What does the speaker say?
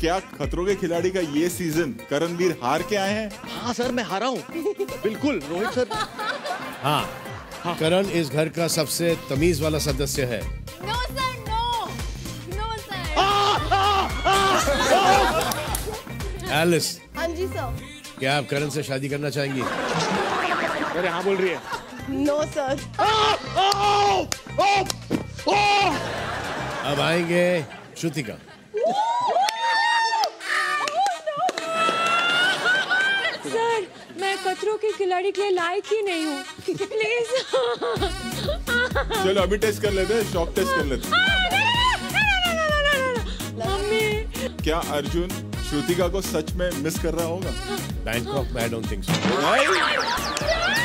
क्या खतरों के खिलाड़ी का ये सीजन करणवीर हार के आए हैं? हाँ सर, मैं हारा हूँ बिल्कुल रोहित सर। हाँ, करण इस घर का सबसे तमीज वाला सदस्य है। No sir, no no sir. Alice, हाँ जी सर। क्या आप करण से शादी करना चाहेंगी? अरे हाँ बोल रही है। No sir. अब आएंगे श्रुतिका। सर, मैं खतरों के खिलाड़ी के लिए लायक ही नहीं हूँ, प्लीज। चलो अभी टेस्ट कर लेते हैं, शॉक टेस्ट कर लेते हैं। मम्मी। क्या अर्जुन श्रुतिका को सच में मिस कर रहा होगा? बैंकॉक में आई डोंट थिंक सो।